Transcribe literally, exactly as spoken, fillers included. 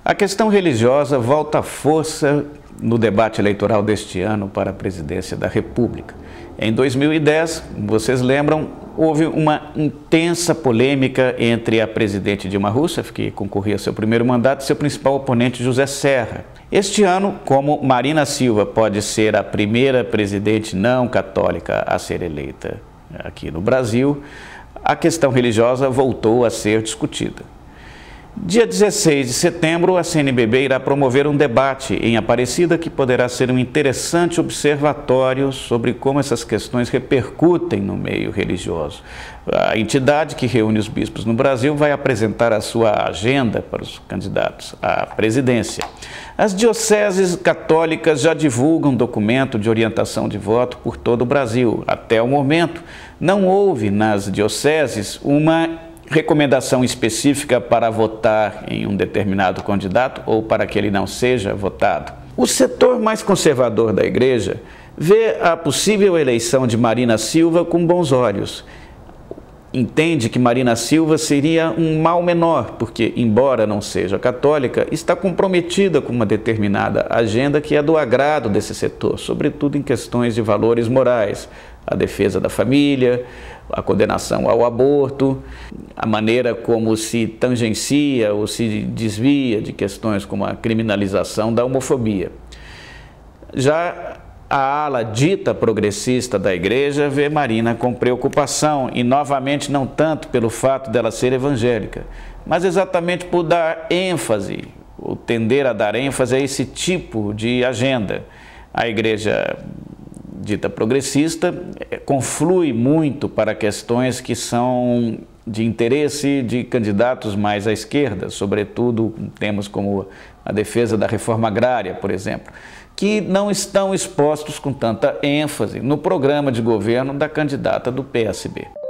A questão religiosa volta à força no debate eleitoral deste ano para a presidência da República. Em dois mil e dez, vocês lembram, houve uma intensa polêmica entre a presidente Dilma Rousseff, que concorria ao seu primeiro mandato, e seu principal oponente, José Serra. Este ano, como Marina Silva pode ser a primeira presidente não católica a ser eleita aqui no Brasil, a questão religiosa voltou a ser discutida. Dia dezesseis de setembro, a C N B B irá promover um debate em Aparecida que poderá ser um interessante observatório sobre como essas questões repercutem no meio religioso. A entidade que reúne os bispos no Brasil vai apresentar a sua agenda para os candidatos à presidência. As dioceses católicas já divulgam documento de orientação de voto por todo o Brasil. Até o momento, não houve nas dioceses uma recomendação específica para votar em um determinado candidato ou para que ele não seja votado. O setor mais conservador da Igreja vê a possível eleição de Marina Silva com bons olhos. Entende que Marina Silva seria um mal menor, porque, embora não seja católica, está comprometida com uma determinada agenda que é do agrado desse setor, sobretudo em questões de valores morais, a defesa da família, a condenação ao aborto, a maneira como se tangencia ou se desvia de questões como a criminalização da homofobia. Já a ala dita progressista da Igreja vê Marina com preocupação e, novamente, não tanto pelo fato dela ser evangélica, mas exatamente por dar ênfase, ou tender a dar ênfase a esse tipo de agenda. A Igreja dita progressista conflui muito para questões que são de interesse de candidatos mais à esquerda, sobretudo temas como a defesa da reforma agrária, por exemplo, que não estão expostos com tanta ênfase no programa de governo da candidata do P S B.